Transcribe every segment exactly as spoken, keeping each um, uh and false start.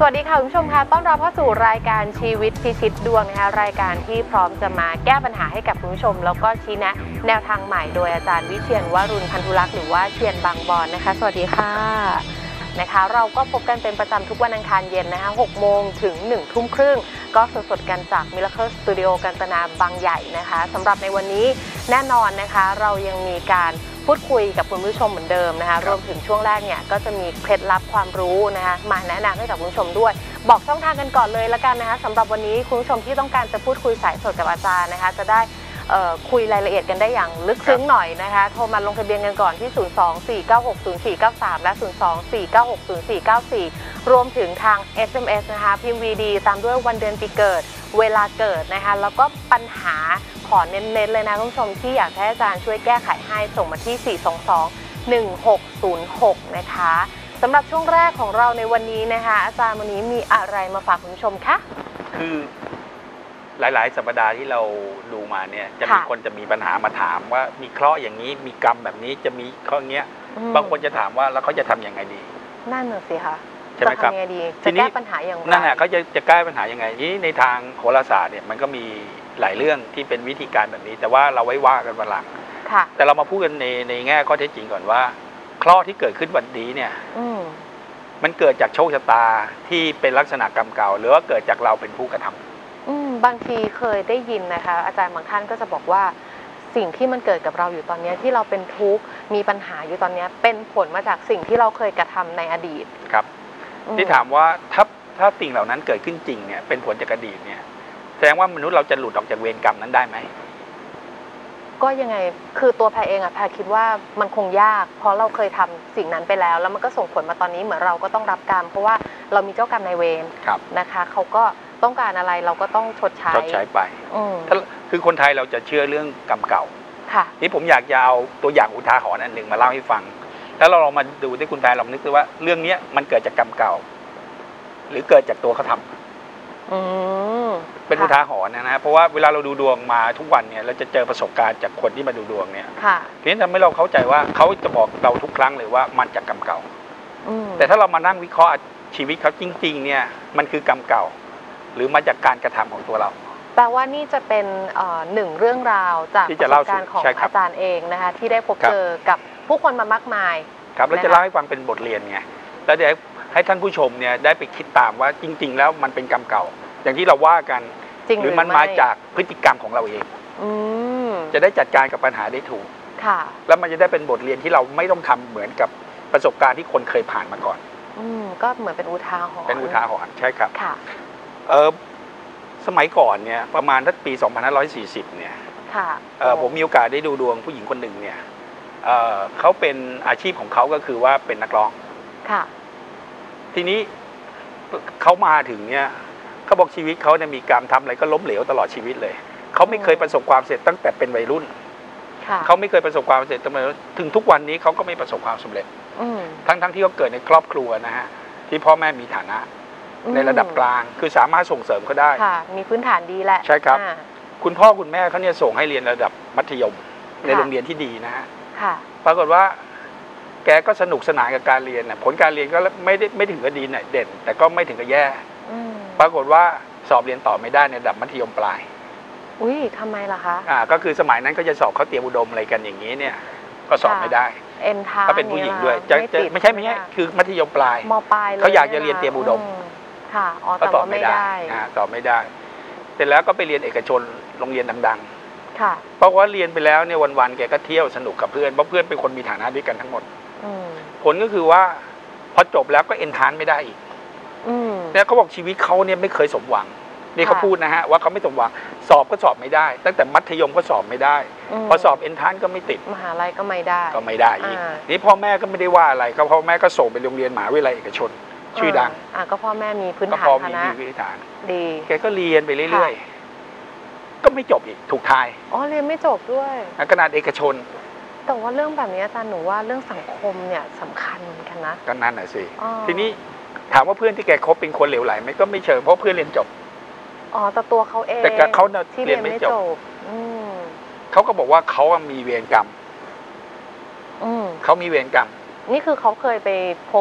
วัสดีค่ะคุณผู้ชมค่ะต้อนรับเข้าสู่รายการชีวิตพิชิตดวงนะคะรายการที่พร้อมจะมาแก้ปัญหาให้กับคุณผู้ชมแล้วก็ชี้แนะแนวทางใหม่โดยอาจารย์วิเชียรวรุณพันธุลักษณ์หรือว่าเชียรบางบอนนะคะสวัสดีค่ะนะคะเราก็พบกันเป็นประจำทุกวันอังคารเย็นนะคะหกโมงถึงหนึ่งทุ่มครึ่งก็สดๆกันจาก Miracle Studio กาญจนาบางใหญ่นะคะสำหรับในวันนี้แน่นอนนะคะเรายังมีการพูดคุยกับคุณผู้ชมเหมือนเดิมนะคะรวมถึงช่วงแรกเนี่ยก็จะมีเคล็ดลับความรู้นะคะมาแนะนำให้กับคุณผู้ชมด้วยบอกช่องทางกันก่อนเลยละกันนะคะสำหรับวันนี้คุณผู้ชมที่ต้องการจะพูดคุยสายสดกับอาจารย์นะคะจะได้คุยรายละเอียดกันได้อย่างลึกซึ้งหน่อยนะคะโทรมาลงทะเบียนกันก่อนที่ศูนย์ สอง สี่ เก้า หก ศูนย์ สี่ เก้า สามและศูนย์ สอง สี่ เก้า หก ศูนย์ สี่ เก้า สี่รวมถึงทาง เอส เอ็ม เอส นะคะพิมพ์ วี ดี ตามด้วยวันเดือนปีเกิดเวลาเกิดนะคะแล้วก็ปัญหาขอเน้นๆเลยนะคุณผู้ชมที่อยากให้อาจารย์ช่วยแก้ไขให้ส่งมาที่สี่ สอง สอง หนึ่ง หก ศูนย์ หกนะคะสำหรับช่วงแรกของเราในวันนี้นะคะอาจารย์วันนี้มีอะไรมาฝากคุณผู้ชมคะคือหลายๆสัปดาห์ที่เราดูมาเนี่ยจะมีคนจะมีปัญหามาถามว่ามีเคราะห์อย่างนี้มีกรรมแบบนี้จะมีข้อเงี้ยบางคนจะถามว่าแล้วเขาจะทํำยังไงดีนั่นน่ะสิคะใช่ไหมครับจะแก้ปัญหาอย่างไรนั่นแหละเขาจะจะแก้ปัญหายังไงนี้ในทางโหราศาสตร์เนี่ยมันก็มีหลายเรื่องที่เป็นวิธีการแบบนี้แต่ว่าเราไว้ว่ากันวันหลังแต่เรามาพูดกันในในแง่ข้อเท็จจริงก่อนว่าเคราะห์ที่เกิดขึ้นวันนี้เนี่ยมันเกิดจากโชคชะตาที่เป็นลักษณะกรรมเก่าหรือว่าเกิดจากเราเป็นผู้กระทำอืมบางทีเคยได้ยินนะคะอาจารย์บางท่านก็จะบอกว่าสิ่งที่มันเกิดกับเราอยู่ตอนนี้ที่เราเป็นทุกข์มีปัญหาอยู่ตอนนี้เป็นผลมาจากสิ่งที่เราเคยกระทำในอดีตครับที่ถามว่าถ้าถ้าสิ่งเหล่านั้นเกิดขึ้นจริงเนี่ยเป็นผลจากอดีตเนี่ยแสดงว่ามนุษย์เราจะหลุดออกจากเวรกรรมนั้นได้ไหมก็ยังไงคือตัวแพรเองอะแพรคิดว่ามันคงยากเพราะเราเคยทำสิ่งนั้นไปแล้วแล้วมันก็ส่งผลมาตอนนี้เหมือนเราก็ต้องรับกรรมเพราะว่าเรามีเจ้ากรรมนายเวรนะคะเขาก็ต้องการอะไรเราก็ต้องชดใช้ชดใช้ไปถ้าคือคนไทยเราจะเชื่อเรื่องกรรมเก่านี่ผมอยากจะเอาตัวอย่างอุทาหรณ์อันหนึ่งมาเล่าให้ฟังแล้วเราลองมาดูที่คุณแพรลองนึกดูว่าเรื่องนี้มันเกิดจากกรรมเก่าหรือเกิดจากตัวเขาทำเป็นอุทาหรณ์นะฮะเพราะว่าเวลาเราดูดวงมาทุกวันเนี่ยเราจะเจอประสบการณ์จากคนที่มาดูดวงเนี่ยเพียงทำให้เราเข้าใจว่าเขาจะบอกเราทุกครั้งเลยว่ามันจากกรรมเก่าแต่ถ้าเรามานั่งวิเคราะห์ชีวิตเขาจริงๆเนี่ยมันคือกรรมเก่าหรือมาจากการกระทำของตัวเราแปลว่านี่จะเป็นหนึ่งเรื่องราวจากประสบการณ์ของอาจารย์เองนะคะที่ได้พบเจอกับผู้คนมามากมายครับแล้วจะเล่าให้ฟังเป็นบทเรียนไงแล้วจะให้ท่านผู้ชมเนี่ยได้ไปคิดตามว่าจริงๆแล้วมันเป็นกรรมเก่าอย่างที่เราว่ากันหรือมันมาจากพฤติกรรมของเราเองจะได้จัดการกับปัญหาได้ถูกแล้วมันจะได้เป็นบทเรียนที่เราไม่ต้องทำเหมือนกับประสบการณ์ที่คนเคยผ่านมาก่อนอืมก็เหมือนเป็นอุทาหรณ์เป็นอุทาหรณ์ใช่ครับค่ะเออสมัยก่อนเนี่ยประมาณทักปีสองพันห้าร้อยสี่สิบเนี่ยค่ะเออผมมีโอกาสได้ดูดวงผู้หญิงคนหนึ่งเนี่ยเออเขาเป็นอาชีพของเขาก็คือว่าเป็นนักร้องค่ะทีนี้เขามาถึงเนี่ยเขาบอกชีวิตเขาเนี่ยมีการทำอะไรก็ล้มเหลวตลอดชีวิตเลยเขาไม่เคยประสบความสำเร็จตั้งแต่เป็นวัยรุ่นเขาไม่เคยประสบความสำเร็จตั้งแต่ถึงทุกวันนี้เขาก็ไม่ประสบความสำเร็จทั้งทั้งที่เขาเกิดในครอบครัวนะฮะที่พ่อแม่มีฐานะในระดับกลางคือสามารถส่งเสริมเขาได้ค่ะมีพื้นฐานดีแหละใช่ครับคุณพ่อคุณแม่เขาเนี่ยส่งให้เรียนระดับมัธยมในโรงเรียนที่ดีนะฮะปรากฏว่าแกก็สนุกสนานกับการเรียนผลการเรียนก็ไม่ได้ไม่ถึงกับดีเด่นแต่ก็ไม่ถึงกับแย่ปรากฏว่าสอบเรียนต่อไม่ได้ในระดับมัธยมปลายอุ้ยทำไมล่ะคะอ่าก็คือสมัยนั้นก็จะสอบเขาเตรียมอุดมอะไรกันอย่างนี้เนี่ยก็สอบไม่ได้เอ็นทาก็เป็นผู้หญิงด้วยจะไม่ใช่ไม่ใช่คือมัธยมปลายมปลายเขาอยากจะเรียนเตรียมอุดมค่ะอ๋อแต่ว่าไม่ได้อ่าสอบไม่ได้เสร็จแล้วก็ไปเรียนเอกชนโรงเรียนดังๆค่ะเพราะว่าเรียนไปแล้วเนี่ยวันๆแกก็เที่ยวสนุกกับเพื่อนเพราะเพื่อนเป็นคนมีฐานะด้วยกันทั้งหมดผลก็คือว่าพอจบแล้วก็เอ็นทานไม่ได้อีกเนี่ยเขาบอกชีวิตเขาเนี่ยไม่เคยสมหวังนี่เขาพูดนะฮะว่าเขาไม่สมหวังสอบก็สอบไม่ได้ตั้งแต่มัธยมก็สอบไม่ได้พอสอบเอ็นทานก็ไม่ติดมหาลัยก็ไม่ได้ก็ไม่ได้อีกนี่พ่อแม่ก็ไม่ได้ว่าอะไรก็พ่อแม่ก็ส่งไปโรงเรียนมหาวิทยาลัยเอกชนชื่อดังอ่าก็พ่อแม่มีพื้นฐานฐานะพื้นฐานดีแกก็เรียนไปเรื่อยๆก็ไม่จบอีกถูกทายอ๋อเรียนไม่จบด้วยขนาดเอกชนแต่ว่าเรื่องแบบนี้อาจารย์หนูว่าเรื่องสังคมเนี่ยสำคัญเหมือนกันนะก็นั่นแหละสิทีนี้ถามว่าเพื่อนที่แกคบเป็นคนเหลวไหลไหมก็ไม่เชิงเพราะเพื่อนเรียนจบอ๋อแต่ตัวเขาเองแต่เขาเรียนไม่จบเขาก็บอกว่าเขามีเวรกรรมเขามีเวรกรรมนี่คือเขาเคยไปพบ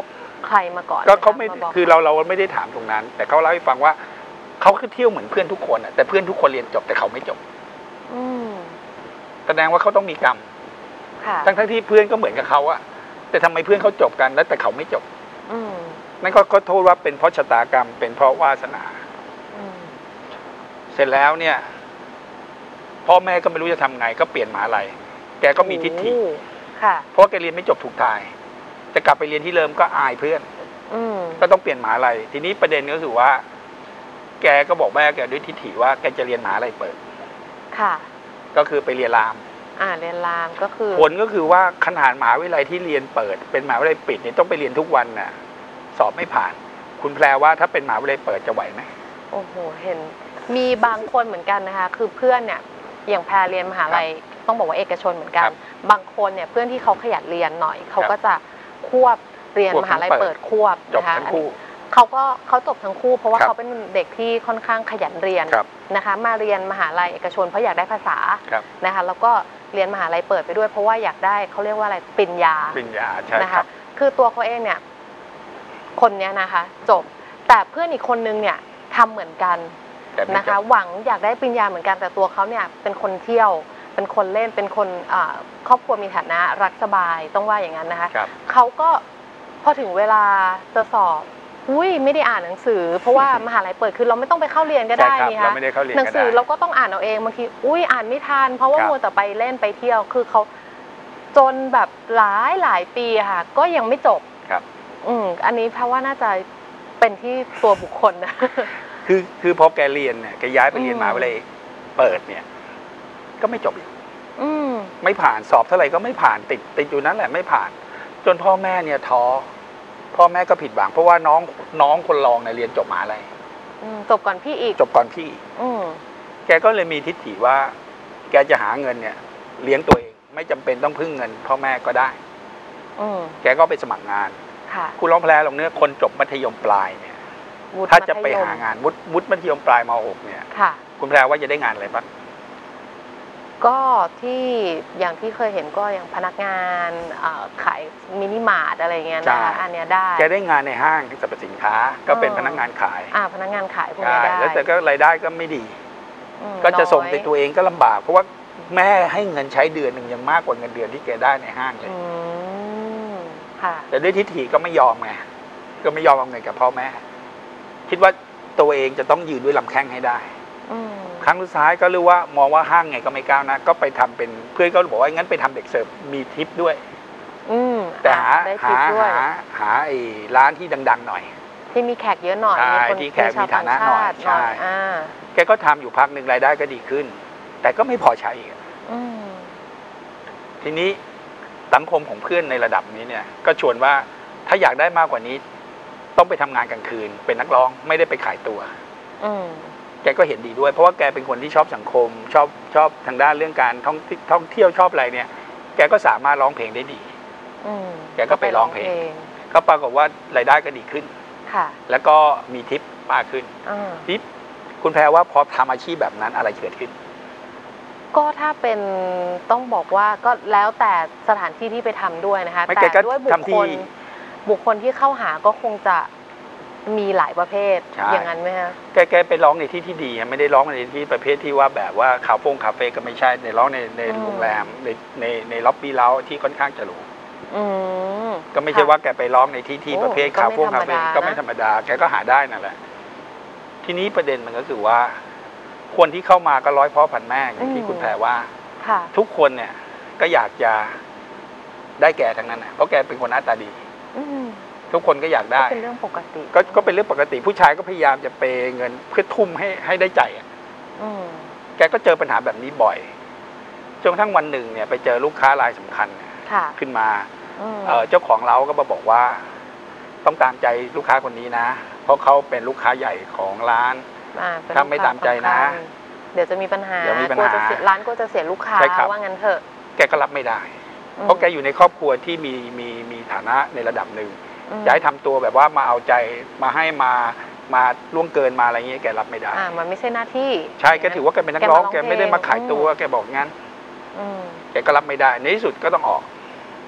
ใครมาก่อนก็เขาไม่คือเราเราไม่ได้ถามตรงนั้น แต่เขาเล่าให้ฟังว่าเขาคือเที่ยวเหมือนเพื่อนทุกคนแต่เพื่อนทุกคนเรียนจบแต่เขาไม่จบแสดงว่าเขาต้องมีกรรมทั้งทั้งที่เพื่อนก็เหมือนกับเขาอะแต่ทำไมเพื่อนเขาจบกันแล้วแต่เขาไม่จบนั่นก็โทษว่าเป็นเพราะชะตากรรมเป็นเพราะวาสนาเสร็จแล้วเนี่ยพ่อแม่ก็ไม่รู้จะทำไงก็เปลี่ยนมหาลัยแกก็มีทิฏฐิเพราะแกเรียนไม่จบถูกทางจะกลับไปเรียนที่เดิมก็อายเพื่อนก็ต้องเปลี่ยนมหาลัยทีนี้ประเด็นก็คือว่าแกก็บอกแม่แกด้วยทิฏฐิว่าแกจะเรียนมหาลัยเปิดค่ะก็คือไปเรียนรามอ่าเรียนรามก็คือผลก็คือว่าขนาดมหาวิทยาลัยที่เรียนเปิดเป็นมหาวิทยาลัยปิดเนี่ยต้องไปเรียนทุกวันน่ะสอบไม่ผ่านคุณแปลว่าถ้าเป็นมหาวิทยาลัยเปิดจะไหวไหมโอ้โหเห็นมีบางคนเหมือนกันนะคะคือเพื่อนเนี่ยอย่างแพรเรียนมหาลัยต้องบอกว่าเอกชนเหมือนกันบางคนเนี่ยเพื่อนที่เขาขยันเรียนหน่อยเขาก็จะควบเรียนมหาลัยเปิดควบนะคะเขาก็เขาจบทั้งคู่เพราะว่าเขาเป็นเด็กที่ค่อนข้างขยันเรียนนะคะมาเรียนมหาลัยเอกชนเพราะอยากได้ภาษานะคะแล้วก็เรียนมหาลัยเปิดไปด้วยเพราะว่าอยากได้เขาเรียกว่าอะไรปริญญาปริญญาใช่นะคะคือตัวเขาเองเนี่ยคนนี้นะคะจบแต่เพื่อนอีกคนนึงเนี่ยทำเหมือนกันนะคะหวังอยากได้ปริญญาเหมือนกันแต่ตัวเขาเนี่ยเป็นคนเที่ยวเป็นคนเล่นเป็นคนครอบครัวมีฐานะรักสบายต้องว่าอย่างนั้นนะคะเขาก็พอถึงเวลาจะสอบอุ้ยไม่ได้อ่านหนังสือเพราะว่ามหาลัยเปิดคือเราไม่ต้องไปเข้าเรียนก็ได้นี่คะหนังสือเราก็ต้องอ่านเอาเองบางทีอุ้ยอ่านไม่ทันเพราะว่ามัวแต่ไปเล่นไปเที่ยวคือเขาจนแบบหลายหลายปีค่ะก็ยังไม่จบครับอืมอันนี้เพราะว่าน่าจะเป็นที่ตัวบุคคลนะคือคือพอแกเรียนเนี่ยแกย้ายไปเรียนมหาวิทยาลัยเปิดเนี่ยก็ไม่จบอีกไม่ผ่านสอบเท่าไหร่ก็ไม่ผ่านติดติดอยู่นั้นแหละไม่ผ่านจนพ่อแม่เนี่ยท้อพ่อแม่ก็ผิดหวังเพราะว่าน้องน้องคนรองเนี่ยเรียนจบมหาลัยจบก่อนพี่อีกจบก่อนพี่แกก็เลยมีทิฏฐิว่าแกจะหาเงินเนี่ยเลี้ยงตัวเองไม่จำเป็นต้องพึ่งเงินพ่อแม่ก็ได้แกก็ไปสมัครงานคุณร้องแพรลงเนื้อคนจบมัธยมปลายเนี่ยถ้าจะไปหางานวุฒิวุฒิมัธยมปลายม หกเนี่ยคุณแพรว่าจะได้งานอะไรบ้างก็ที่อย่างที่เคยเห็นก็อย่างพนักงานขายมินิมาร์ทอะไรเงี้ยนะคะอันเนี้ยได้แกได้งานในห้างสรรพสินค้าก็เป็นพนักงานขายอ่าพนักงานขายพวกนี้ได้แล้วแต่ก็รายได้ก็ไม่ดีก็จะส่งไปตัวเองก็ลำบากเพราะว่าแม่ให้เงินใช้เดือนหนึ่งยังมากกว่าเงินเดือนที่แกได้ในห้างเลยแต่ด้วยทิฏฐิก็ไม่ยอมไงก็ไม่ยอมเอาเงินกับพ่อแม่คิดว่าตัวเองจะต้องยืนด้วยลำแข้งให้ได้ครั้งสุดท้ายก็รู้ว่ามองว่าห้างไงก็ไม่ก้าวนะก็ไปทำเป็นเพื่อนก็บอกว่างั้นไปทำเด็กเสิร์ฟมีทิปด้วยแต่หาหาหาหาไอ้ร้านที่ดังๆหน่อยที่มีแขกเยอะหน่อยมีคนที่แขกมีฐานะหน่อยใช่แกก็ทำอยู่พักหนึ่งรายได้ก็ดีขึ้นแต่ก็ไม่พอใช้อีกทีนี้สังคมของเพื่อนในระดับนี้เนี่ยก็ชวนว่าถ้าอยากได้มากกว่านี้ต้องไปทำงานกลางคืนเป็นนักร้องไม่ได้ไปขายตัวแกก็เห็นดีด้วยเพราะว่าแกเป็นคนที่ชอบสังคมชอบชอบทางด้านเรื่องการท่องท่องเที่ยวชอบอะไรเนี่ยแกก็สามารถร้องเพลงได้ดีแกก็ไปร้องเพลงก็ปรากฏว่ารายได้ก็ดีขึ้นแล้วก็มีทิปมากขึ้นทิปคุณแพรว่าพอทำอาชีพแบบนั้นอะไรเกิดขึ้นก็ถ้าเป็นต้องบอกว่าก็แล้วแต่สถานที่ที่ไปทำด้วยนะคะแต่ด้วยบุคคลบุคคลที่เข้าหาก็คงจะมีหลายประเภทอย่างนั้นไหมคะแกแกไปร้องในที่ที่ดีไม่ได้ร้องในที่ประเภทที่ว่าแบบว่าคาเฟ่คาเฟ่ก็ไม่ใช่ในร้องในในโรงแรมในในในล็อบบี้เล้าที่ค่อนข้างจะหรูก็ไม่ใช่ว่าแกไปร้องในที่ที่ประเภทคาเฟ่คาเฟ่ก็ไม่ธรรมดาแกก็หาได้นั่นแหละทีนี้ประเด็นมันก็คือว่าคนที่เข้ามาก็ร้อยพ่อพันแม่อย่างที่คุณแพรว่าทุกคนเนี่ยก็อยากจะได้แกทั้งนั้นนะเพราะแกเป็นคนหน้าตาดีทุกคนก็อยากได้เป็นเรื่องปกติก็ก็เป็นเรื่องปกติผู้ชายก็พยายามจะเปย์เงินเพื่อทุ่มให้ให้ได้ใจอ่ะแกก็เจอปัญหาแบบนี้บ่อยจนกระทั่งวันหนึ่งเนี่ยไปเจอลูกค้ารายสำคัญขึ้นมาเจ้าของเล้าก็มาบอกว่าต้องตามใจลูกค้าคนนี้นะเพราะเขาเป็นลูกค้าใหญ่ของร้านถ้าไม่ตามใจนะเดี๋ยวจะมีปัญหาร้านก็จะเสียลูกค้าว่างั้นเถอะแกก็รับไม่ได้เพราะแกอยู่ในครอบครัวที่มีมีมีฐานะในระดับหนึ่งจะให้ทำตัวแบบว่ามาเอาใจมาให้มามาล่วงเกินมาอะไรเงี้ยแกรับไม่ได้อ่ามันไม่ใช่หน้าที่ใช่แกถือว่าแกเป็นนักร้องแกไม่ได้มาขายตัวแกบอกงั้นแกก็รับไม่ได้ในที่สุดก็ต้องออก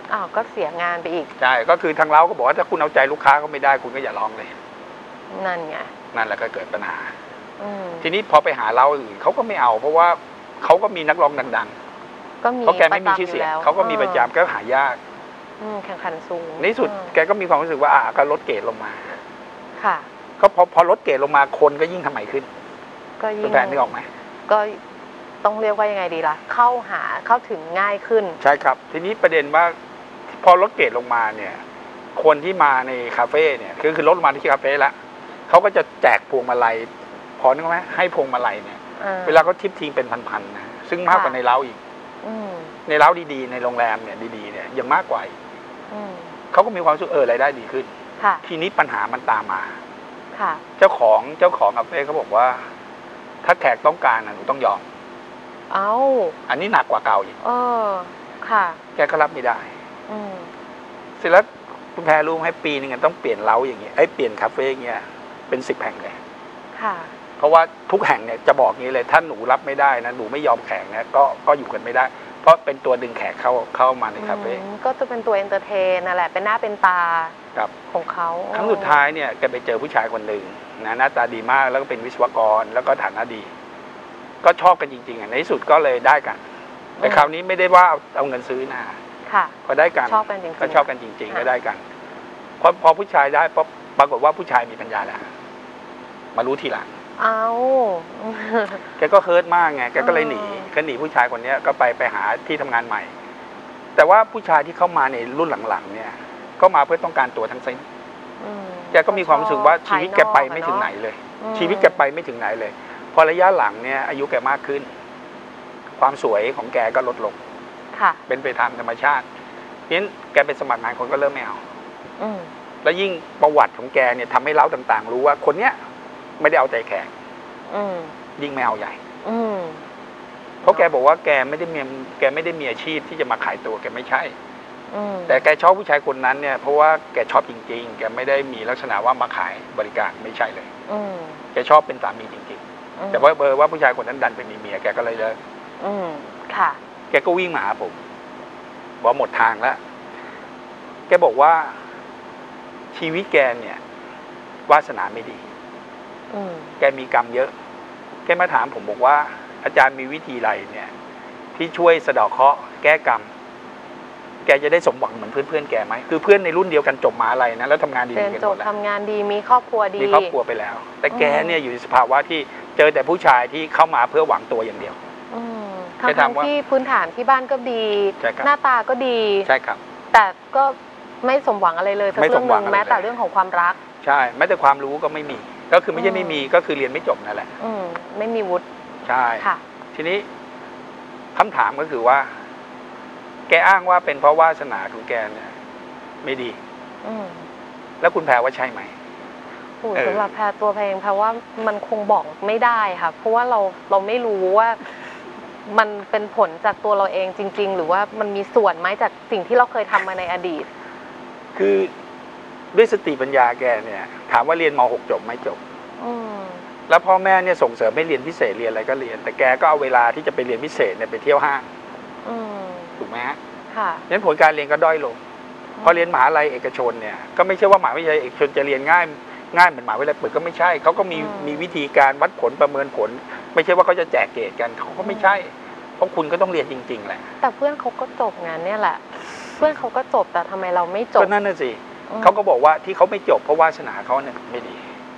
อ้าวก็เสียงานไปอีกใช่ก็คือทางเราก็บอกว่าถ้าคุณเอาใจลูกค้าก็ไม่ได้คุณก็อย่าร้องเลยนั่นไงนั่นแหละก็เกิดปัญหาทีนี้พอไปหาเราอื่นเขาก็ไม่เอาเพราะว่าเขาก็มีนักร้องดังๆก็มีเพราะแกไม่มีชื่อเสียงเขาก็มีประจำก็หายากแข่งขันสูงในสุดแกก็มีความรู้สึกว่าอ่ะก็ลดเกรดลงมาค่ะก็พอพอลดเกรดลงมาคนก็ยิ่งทำไมขึ้นก็ยิ่งแฟนนึกออกไหมก็ต้องเรียกว่ายังไงดีล่ะเข้าหาเข้าถึงง่ายขึ้นใช่ครับทีนี้ประเด็นว่าพอลดเกรดลงมาเนี่ยคนที่มาในคาเฟ่เนี่ยคือคือลดมาที่คาเฟ่ละเขาก็จะแจกพวงมาลัยพอนึกไหมให้พวงมาลัยเนี่ยเวลาเขาทิปทิ้งเป็นพันๆนะซึ่งมากกว่าในเล้าอีกในเล้าดีๆในโรงแรมเนี่ยดีๆเนี่ยยังมากกว่าเขาก็มีความสุขเออรายได้ดีขึ้นทีนี้ปัญหามันตามมาเจ้าของเจ้าของคาเฟ่เขาบอกว่าถ้าแขกต้องการนะหนูต้องยอมเอาอันนี้หนักกว่าเก่าอีกเออค่ะแกก็รับไม่ได้เสร็จแล้วคุณแพรรู้ไหมปีนึงต้องเปลี่ยนเล้าอย่างเงี้ยไอ้เปลี่ยนคาเฟ่เงี้ยเป็นสิบแห่งเลยค่ะเพราะว่าทุกแห่งเนี่ยจะบอกงี้เลยถ้าหนูรับไม่ได้นะหนูไม่ยอมแขกนะก็ก็อยู่กันไม่ได้เพราะเป็นตัวดึงแขกเข้าเข้ามาในคาเฟ่ก็จะเป็นตัวเอนเตอร์เทนนั่นแหละเป็นหน้าเป็นตาของเขาครั้งสุดท้ายเนี่ยแกไปเจอผู้ชายคนหนึ่งนะหน้าตาดีมากแล้วก็เป็นวิศวกรแล้วก็ฐานะดีก็ชอบกันจริงๆอ่ะในที่สุดก็เลยได้กันแต่คราวนี้ไม่ได้ว่าเอาเงินซื้อนะค่ะพอได้กันชอบกันจริงๆก็ชอบกันจริงๆก็ได้กันพอพอผู้ชายได้ปรากฏว่าผู้ชายมีปัญญาแล้วมารู้ทีหลังเอาแกก็เฮิร์ตมากไงแกก็เลยหนีก็หนีผู้ชายคนนี้ก็ไปไปหาที่ทำงานใหม่แต่ว่าผู้ชายที่เข้ามาในรุ่นหลังๆเนี่ยก็มาเพื่อต้องการตัวทั้งสิ้นแกก็มีความรู้สึกว่าชีวิตแกไปไม่ถึงไหนเลยชีวิตแกไปไม่ถึงไหนเลยพอระยะหลังเนี่ยอายุแกมากขึ้นความสวยของแกก็ลดลงเป็นไปตามธรรมชาติเพราะฉะนั้นแกเป็นสมัครงานคนก็เริ่มไม่เอาแล้วยิ่งประวัติของแกเนี่ยทำให้เล้าต่างๆรู้ว่าคนเนี้ยไม่ได้เอาใจแขกยิ่งไม่เอาใหญ่เพราะแกบอกว่าแกไม่ได้มีแกไม่ได้มีอาชีพที่จะมาขายตัวแกไม่ใช่แต่แกชอบผู้ชายคนนั้นเนี่ยเพราะว่าแกชอบจริงๆแกไม่ได้มีลักษณะว่ามาขายบริการไม่ใช่เลยแกชอบเป็นสามีจริงๆแต่ว่าเบอร์ว่าผู้ชายคนนั้นดันเป็นมีเมียแกก็เลยเลิกค่ะแกก็วิ่งมาหาผมบอกหมดทางแล้วแกบอกว่าชีวิตแกเนี่ยวาสนาไม่ดีแกมีกรรมเยอะแกมาถามผมบอกว่าอาจารย์มีวิธีอะไรเนี่ยที่ช่วยสะเดาะเคราะห์แก้กรรมแกจะได้สมหวังเหมือนเพื่อนๆแกไหมคือเพื่อนในรุ่นเดียวกันจบมาอะไรนะแล้วทำงานดีกันหมดแล้วทำงานดีมีครอบครัวดีมีครอบครัวไปแล้วแต่แกเนี่ยอยู่ในสภาวะที่เจอแต่ผู้ชายที่เข้ามาเพื่อหวังตัวอย่างเดียวทั้งที่พื้นฐานที่บ้านก็ดีหน้าตาก็ดีใช่ครับแต่ก็ไม่สมหวังอะไรเลยสักเรื่องนึงแม้แต่เรื่องของความรักใช่แม้แต่ความรู้ก็ไม่มีก็คือไม่ใช่ไม่มีก็คือเรียนไม่จบนั่นแหละอืมไม่มีวุฒิใช่ค่ะทีนี้คำถามก็คือว่าแกอ้างว่าเป็นเพราะวาสนาของแกเนี่ยไม่ดีอืมแล้วคุณแพรว่าใช่ไหมโอ้สำหรับแพรตัวแพรเองแพรว่ามันคงบอกไม่ได้ค่ะเพราะว่าเราเราไม่รู้ว่ามันเป็นผลจากตัวเราเองจริงๆหรือว่ามันมีส่วนไหมจากสิ่งที่เราเคยทำมาในอดีตคือด้วยสติปัญญาแกเนี่ยถามว่าเรียนม หก จบไหมจบแล้วพ่อแม่เนี่ยส่งเสริมให้เรียนพิเศษเรียนอะไรก็เรียนแต่แกก็เอาเวลาที่จะไปเรียนพิเศษเนี่ยไปเที่ยวห้างถูกไหมฮะค่ะงั้นผลการเรียนก็ด้อยลงพอเรียนมหาลัยเอกชนเนี่ยก็ไม่ใช่ว่ามหาวิทยาลัยเอกชนจะเรียนง่ายง่ายเหมือนมหาวิทยาลัยเปิดก็ไม่ใช่เขาก็มีมีวิธีการวัดผลประเมินผลไม่ใช่ว่าเขาจะแจกเกรดกันเขาก็ไม่ใช่เพราะคุณก็ต้องเรียนจริงๆแหละแต่เพื่อนเขาก็จบงานเนี่ยแหละเพื่อนเขาก็จบแต่ทำไมเราไม่จบก็นั่นน่ะสิเขาก็บอกว่าที่เขาไม่จบเพราะวาสนาเขาเนี่ยไม่ดี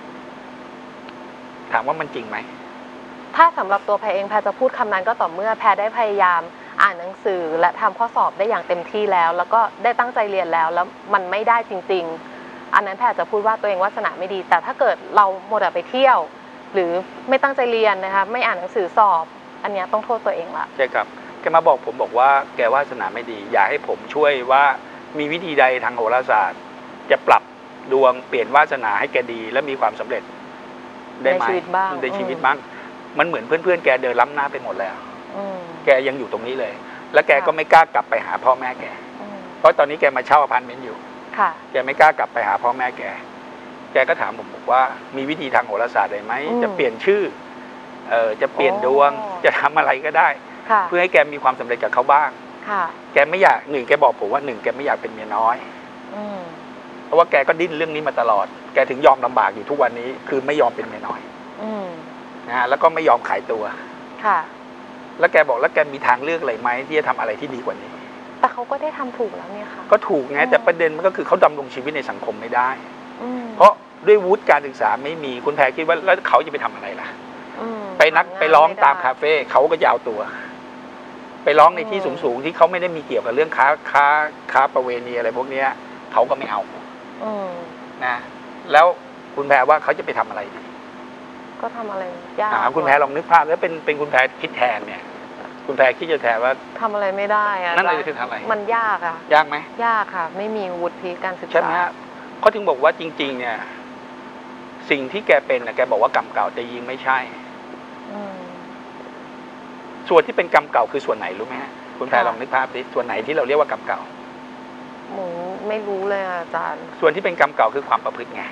ถามว่ามันจริงไหมถ้าสำหรับตัวแพรเองแพรจะพูดคำนั้นก็ต่อเมื่อแพรได้พยายามอ่านหนังสือและทำข้อสอบได้อย่างเต็มที่แล้วแล้วก็ได้ตั้งใจเรียนแล้วแล้วมันไม่ได้จริงๆอันนั้นแพรจะพูดว่าตัวเองวาสนาไม่ดีแต่ถ้าเกิดเราหมดไปเที่ยวหรือไม่ตั้งใจเรียนนะคะไม่อ่านหนังสือสอบอันนี้ต้องโทษตัวเองละใช่ครับแกมาบอกผมบอกว่าแกวาสนาไม่ดีอยากให้ผมช่วยว่ามีวิธีใดทางโหราศาสตร์จะปรับดวงเปลี่ยนวาสนาให้แกดีและมีความสำเร็จได้ไหมในชีวิตบ้างในชีวิตบ้างมันเหมือนเพื่อนๆแกเดินล้ำหน้าไปหมดแล้วแกยังอยู่ตรงนี้เลยแล้วแกก็ไม่กล้ากลับไปหาพ่อแม่แกเพราะตอนนี้แกมาเช่าอพาร์ตเมนต์อยู่แกไม่กล้ากลับไปหาพ่อแม่แกแกก็ถามผมบอกว่ามีวิธีทางโหราศาสตร์ได้ไหมจะเปลี่ยนชื่อเออจะเปลี่ยนดวงจะทำอะไรก็ได้เพื่อให้แกมีความสำเร็จกับเขาบ้างค่ะแกไม่อยากหนึ่งแกบอกผมว่าหนึ่งแกไม่อยากเป็นเมียน้อยอืมเพราะว่าแกก็ดิ้นเรื่องนี้มาตลอดแกถึงยอมลำบากอยู่ทุกวันนี้คือไม่ยอมเป็นเมียน้อยอืมนะฮะแล้วก็ไม่ยอมขายตัวค่ะแล้วแกบอกแล้วแกมีทางเลือกอะไรไหมที่จะทำอะไรที่ดีกว่านี้แต่เขาก็ได้ทำถูกแล้วเนี่ยค่ะก็ถูกไงแต่ประเด็นมันก็คือเขาดำรงชีวิตในสังคมไม่ได้อืมเพราะด้วยวุฒิการศึกษาไม่มีคุณแพรคิดว่าแล้วเขาจะไปทำอะไรล่ะไปนักไปร้องตามคาเฟ่เขาก็จะเอาตัวไปร้องในที่สูงๆที่เขาไม่ได้มีเกี่ยวกับเรื่องค้าค้าค้าประเวณีอะไรพวกนี้เขาก็ไม่เอานะแล้วคุณแพรว่าเขาจะไปทำอะไรดีก็ทำอะไรยากคุณแพรลองนึกภาพแล้วเป็นเป็นคุณแพรคิดแทนเนี่ยคุณแพรคิดจะแทนว่าทำอะไรไม่ได้อะนั่นเลยคือทำอะไรมันยากอะยากไหมยากค่ะไม่มีวุฒิการศึกษาใช่ไหมฮะเขาถึงบอกว่าจริงๆเนี่ยสิ่งที่แกเป็นนะแกบอกว่ากรรมเก่าแต่ยิงไม่ใช่ส่วนที่เป็นกรรมเก่าคือส่วนไหนรู้ไหมฮะคุณแพรลองนึกภาพดิส่วนไหนที่เราเรียกว่ากรรมเก่าหมูไม่รู้เลยอาจารย์ส่วนที่เป็นกรรมเก่าคือความประพฤติไง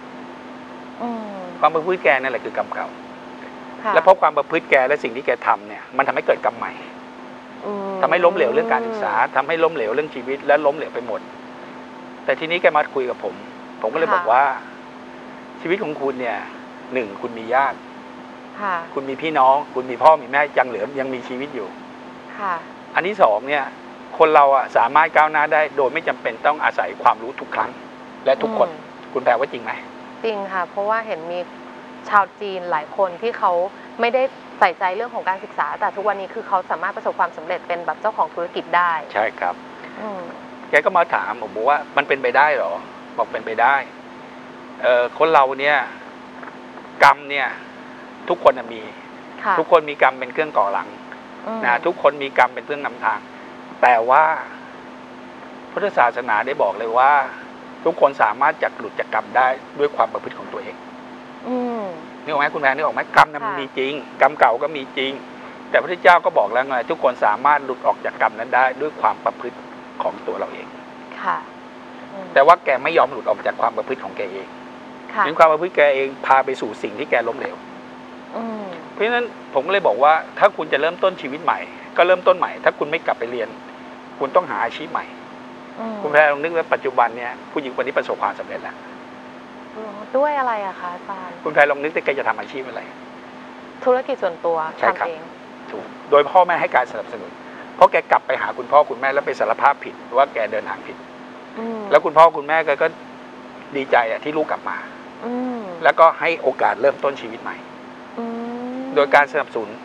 ความประพฤติแกนั่นแหละคือกรรมเก่าและเพราะความประพฤติแกและสิ่งที่แกทำเนี่ยมันทำให้เกิดกรรมใหม่ทำให้ล้มเหลวเรื่องการศึกษาทำให้ล้มเหลวเรื่องชีวิตและล้มเหลวไปหมดแต่ทีนี้แกมาคุยกับผมผมก็เลยบอกว่าชีวิตของคุณเนี่ยหนึ่งคุณมีญาติคุณมีพี่น้องคุณมีพ่อมีแม่ยังเหลือยังมีชีวิตอยู่อันที่สองเนี่ยคนเราอ่ะสามารถก้าวหน้าได้โดยไม่จำเป็นต้องอาศัยความรู้ทุกครั้งและทุกคนคุณแปลว่าจริงไหมจริงค่ะเพราะว่าเห็นมีชาวจีนหลายคนที่เขาไม่ได้ใส่ใจเรื่องของการศึกษาแต่ทุกวันนี้คือเขาสามารถประสบความสำเร็จเป็นแบบเจ้าของธุรกิจได้ใช่ครับแกก็มาถามผมบอกว่ามันเป็นไปได้หรอบอกเป็นไปได้เออคนเราเนี่ยกรรมเนี่ยทุกคนมีทุกคนมีกรรมเป็นเครื่องก่อหลังนะทุกคนมีกรรมเป็นเครื่องนำทางแต่ว่าพุทธศาสนาได้บอกเลยว่าทุกคนสามารถจักหลุดจากกรรมได้ด้วยความประพฤติของตัวเองนึกออกไหมคุณแม่นึกออกไหมกรรมนั้นมันมีจริงกรรมเก่าก็มีจริงแต่พระพุทธเจ้าก็บอกแล้วไงทุกคนสามารถหลุดออกจากกรรมนั้นได้ด้วยความประพฤติของตัวเราเองค่ะแต่ว่าแกไม่ยอมหลุดออกจากความประพฤติของแกเองถึงความประพฤติแกเองพาไปสู่สิ่งที่แกล้มเหลวเพราะฉะนั้นผมก็เลยบอกว่าถ้าคุณจะเริ่มต้นชีวิตใหม่ก็เริ่มต้นใหม่ถ้าคุณไม่กลับไปเรียนคุณต้องหาอาชีพใหม่คุณแพรลองนึกว่าปัจจุบันเนี่ยผู้หญิงคนนี้ประสบความสำเร็จแล้วด้วยอะไรอะคะอาจารย์คุณแพรลองนึกว่าแกจะทำอาชีพอะไรธุรกิจส่วนตัวทำเองถูกโดยพ่อแม่ให้การสนับสนุนเพราะแกกลับไปหาคุณพ่อคุณแม่แล้วไปสารภาพผิดว่าแกเดินทางผิดแล้วคุณพ่อคุณแม่ก็ดีใจอะที่ลูกกลับมาแล้วก็ให้โอกาสเริ่มต้นชีวิตใหม่โดยการสนับสนุน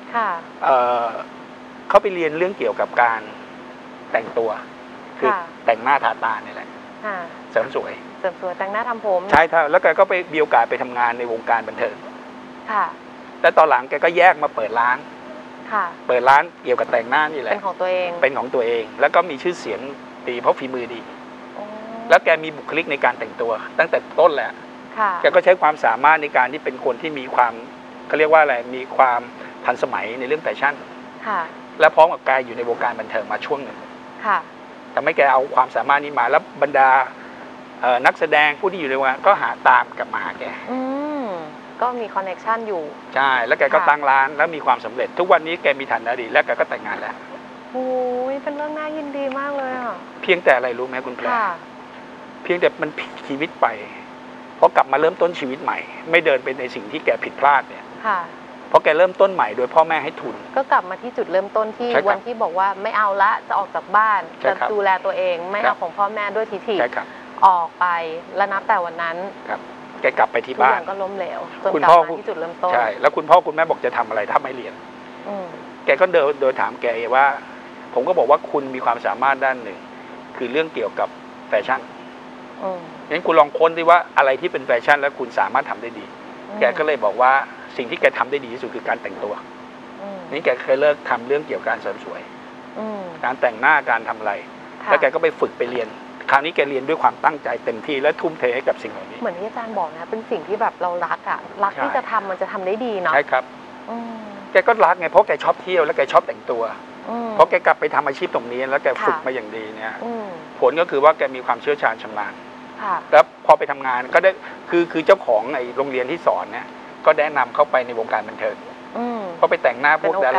เขาไปเรียนเรื่องเกี่ยวกับการแต่งตัวคือแต่งหน้าทาตาเนี่ยแหละเสริมสวยเสริมสวยแต่งหน้าทำผมใช่ท่าแล้วแกก็ไปมีโอกาสไปทำงานในวงการบันเทิงค่ะแต่ตอนหลังแกก็แยกมาเปิดร้านค่ะเปิดร้านเกี่ยวกับแต่งหน้านี่แหละเป็นของตัวเองเป็นของตัวเองแล้วก็มีชื่อเสียงดีเพราะฝีมือดีแล้วแกมีบุคลิกในการแต่งตัวตั้งแต่ต้นแหละแกก็ใช้ความสามารถในการที่เป็นคนที่มีความเขาเรียกว่าอะไรมีความทันสมัยในเรื่องแฟชั่นและพร้อมกับแกอยู่ในวงการบันเทิงมาช่วงหนึ่งแต่ไม่แกเอาความสามารถนี้มาแล้วบรรดานักแสดงผู้ที่อยู่ในวงการก็หาตามกลับมาหาแกก็มีคอนเนคชั่นอยู่ใช่แล้วแกก็ตั้งร้านแล้วมีความสำเร็จทุกวันนี้แกมีฐานะดีและแกก็แต่งงานแล้วโอ้ยเป็นเรื่องน่ายินดีมากเลยอ่ะเพียงแต่อะไรรู้ไหมคุณแพรเพียงแต่มันผิดชีวิตไปเพราะกลับมาเริ่มต้นชีวิตใหม่ไม่เดินไปในสิ่งที่แกผิดพลาดเนี่ยเพราะแกเริ่มต้นใหม่โดยพ่อแม่ให้ทุนก็กลับมาที่จุดเริ่มต้นที่วันที่บอกว่าไม่เอาละจะออกจากบ้านจะดูแลตัวเองไม่เอาของพ่อแม่ด้วยทิฐิออกไปแล้วนับแต่วันนั้นครับแกกลับไปที่บ้านก็ล้มเหลวจนกลับมาที่จุดเริ่มต้นใช่แล้วคุณพ่อคุณแม่บอกจะทำอะไรถ้าไม่เรียนแกก็เดินโดยถามแกว่าผมก็บอกว่าคุณมีความสามารถด้านหนึ่งคือเรื่องเกี่ยวกับแฟชั่นงั้นคุณลองค้นดิว่าอะไรที่เป็นแฟชั่นแล้วคุณสามารถทำได้ดีแกก็เลยบอกว่าสิ่งที่แกทำได้ดีที่สุดคือการแต่งตัวนี่แกเคยเลิกทำเรื่องเกี่ยวกับการเสริมสวยการแต่งหน้าการทำอะไรแล้วแกก็ไปฝึกไปเรียนคราวนี้แกเรียนด้วยความตั้งใจเต็มที่และทุ่มเทให้กับสิ่งเหล่านี้เหมือนที่อาจารย์บอกนะเป็นสิ่งที่แบบเรารักอ่ะรักที่จะทำมันจะทำได้ดีเนาะใช่ครับแกก็รักไงเพราะแกชอบเที่ยวและแกชอบแต่งตัวเพราะแกกลับไปทำอาชีพตรงนี้แล้วแกฝึกมาอย่างดีเนี่ยผลก็คือว่าแกมีความเชี่ยวชาญชำนาญแล้วพอไปทำงานก็ได้คือคือเจ้าของไอ้โรงเรียนที่สอนเนี่ยก็แนะนำเข้าไปในวงการบันเทิงเพราะไปแต่งหน้าพวกดารา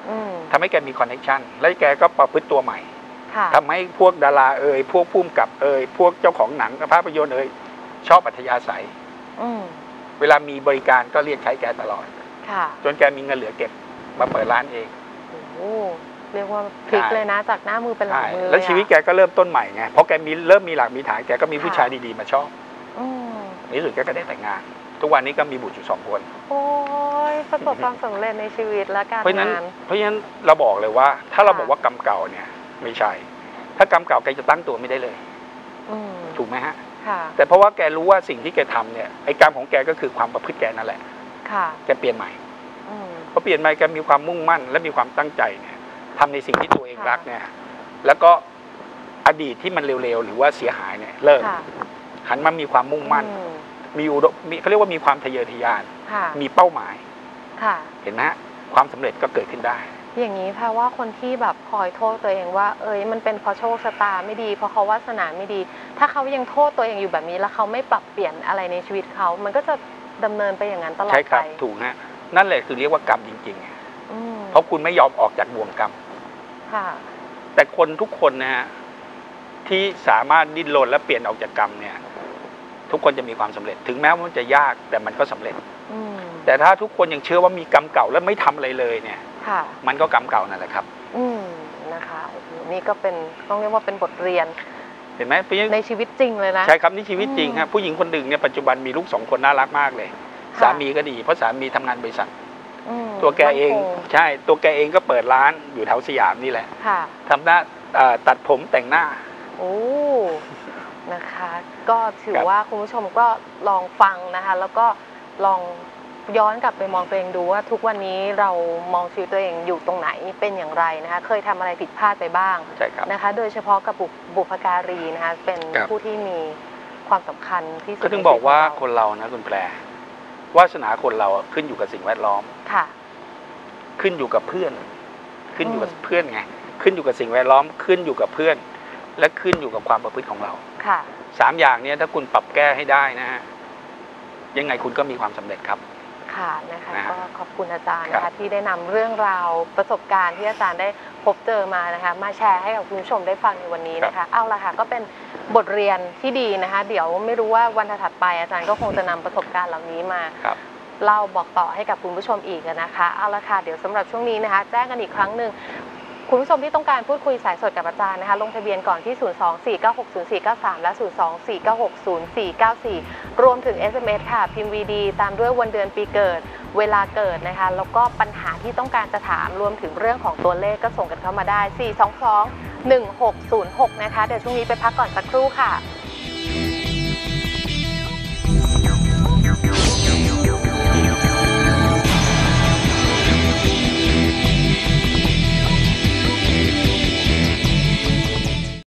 ทำให้แกมีคอนเนคชันแล้วแกก็ประพฤติตัวใหม่ทำให้พวกดาราเอ่ยพวกผู้กำกับเอ่ยพวกเจ้าของหนังภาพยนตร์เอ่ยชอบอัธยาศัยเวลามีบริการก็เรียกใช้แกตลอดจนแกมีเงินเหลือเก็บมาเปิดร้านเองโอ้เรียกว่าพลิกเลยนะจากหน้ามือเป็นหลังมือแล้วชีวิตแกก็เริ่มต้นใหม่ไงเพราะแกมีเริ่มมีหลักมีฐานแกก็มีผู้ชายดีๆมาชอบในที่สุดแกก็ได้แต่งงานทุกวันนี้ก็มีบุตรอยู่สองคนโอ้ยประสบความสำเร็จในชีวิตและการงานเพราะฉะนั้นเราบอกเลยว่าถ้าเราบอกว่ากรรมเก่าเนี่ยไม่ใช่ถ้ากรรมเก่าแกจะตั้งตัวไม่ได้เลยถูกไหมฮะแต่เพราะว่าแกรู้ว่าสิ่งที่แกทำเนี่ยไอ้กรรมของแกก็คือความประพฤติแกนั่นแหละแกเปลี่ยนใหม่พอเปลี่ยนใหม่แกมีความมุ่งมั่นและมีความตั้งใจเนี่ยทำในสิ่งที่ตัวเองรักเนี่ยแล้วก็อดีตที่มันเร็วๆหรือว่าเสียหายเนี่ยเลิกหันมามีความมุ่งมั่นมีอุดมเขาเรียกว่ามีความทะเยอทะยานมีเป้าหมายเห็นไหมความสำเร็จก็เกิดขึ้นได้อย่างนี้แปลว่าคนที่แบบคอยโทษตัวเองว่าเอ้ยมันเป็นเพราะโชคชะตาไม่ดีเพราะเขาวาสนาไม่ดีถ้าเขายังโทษตัวเองอยู่แบบนี้แล้วเขาไม่ปรับเปลี่ยนอะไรในชีวิตเขามันก็จะดำเนินไปอย่างนั้นตลอดไปใช่ครับถูกฮะนั่นแหละคือเรียกว่ากรรมจริงๆเพราะคุณไม่ยอมออกจากบ่วงกรรมแต่คนทุกคนนะฮะที่สามารถดิ้นรนและเปลี่ยนออกจากกรรมเนี่ยทุกคนจะมีความสำเร็จถึงแม้ว่ามันจะยากแต่มันก็สำเร็จแต่ถ้าทุกคนยังเชื่อว่ามีกรรมเก่าและไม่ทำอะไรเลยเนี่ยมันก็กรรมเก่านั่นแหละครับอืมนะคะนี่ก็เป็นต้องเรียกว่าเป็นบทเรียนเห็นไหมในชีวิตจริงเลยนะใช่ครับนี่ชีวิตจริงครับผู้หญิงคนหนึ่งเนี่ยปัจจุบันมีลูกสองคนน่ารักมากเลยสามีก็ดีเพราะสามีทำงานบริษัทตัวแกเองใช่ตัวแกเองก็เปิดร้านอยู่แถวสยามนี่แหละทำหน้าตัดผมแต่งหน้าโอ้นะคะก็ถือว่าคุณผู้ชมก็ลองฟังนะคะแล้วก็ลองย้อนกลับไปมองตัวเองดูว่าทุกวันนี้เรามองชีวิตตัวเองอยู่ตรงไหนเป็นอย่างไรนะคะเคยทำอะไรผิดพลาดไปบ้างนะคะโดยเฉพาะกับบุพการีนะคะเป็นผู้ที่มีความสำคัญที่สุดก็ถึงบอกว่าคนเรานะคุณแปรวาสนาคนเราขึ้นอยู่กับสิ่งแวดล้อมค่ะขึ้นอยู่กับเพื่อนขึ้นอยู่กับเพื่อนไงขึ้นอยู่กับสิ่งแวดล้อมขึ้นอยู่กับเพื่อนและขึ้นอยู่กับความประพฤติของเราค่ะสามอย่างนี้ถ้าคุณปรับแก้ให้ได้นะฮะยังไงคุณก็มีความสำเร็จครับค่ะนะคะก็ขอบคุณอาจารย์นะคะที่ได้นำเรื่องราวประสบการณ์ที่อาจารย์ได้พบเจอมานะคะมาแชร์ให้กับคุณผู้ชมได้ฟังในวันนี้นะคะเอาละค่ะก็เป็นบทเรียนที่ดีนะคะเดี๋ยวไม่รู้ว่าวันถัดไปอาจารย์ก็คงจะนำประสบการณ์เหล่านี้มาเล่าบอกต่อให้กับคุณผู้ชมอีกนะคะเอาละค่ะเดี๋ยวสำหรับช่วงนี้นะคะแจ้งกันอีกครั้งหนึ่งคุณผู้ชมที่ต้องการพูดคุยสายสดกับอาจารย์นะคะลงทะเบียนก่อนที่ ศูนย์ สอง สี่ เก้า หก ศูนย์ สี่ เก้า สาม และ ศูนย์ สอง สี่ เก้า หก ศูนย์ สี่ เก้า สี่ รวมถึง เอส เอ็ม เอส ค่ะพิมพ์ วี ดี ตามด้วยวันเดือนปีเกิดเวลาเกิดนะคะแล้วก็ปัญหาที่ต้องการจะถามรวมถึงเรื่องของตัวเลขก็ส่งกันเข้ามาได้ สี่ สอง สอง หนึ่ง หก ศูนย์ หก นะคะเดี๋ยวช่วงนี้ไปพักก่อนสักครู่ค่ะ